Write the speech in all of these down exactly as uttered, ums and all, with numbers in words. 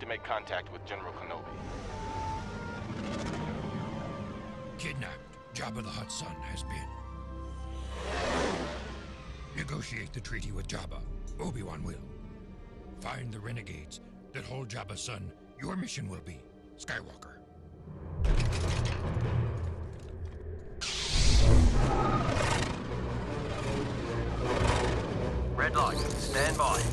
to make contact with General Kenobi. Kidnapped. Jabba the Hutt's son has been. Negotiate the treaty with Jabba. Obi-Wan will. Find the renegades that hold Jabba's son. Your mission will be Skywalker. Red light, stand by.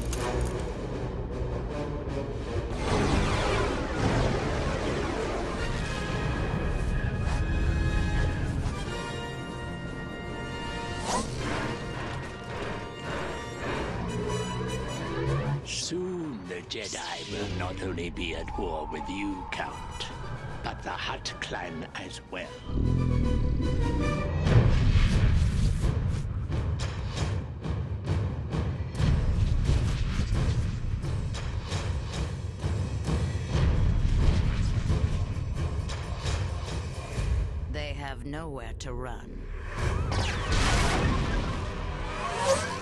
Soon the Jedi will not only be at war with you, Count, but the Hutt clan as well. They have nowhere to run.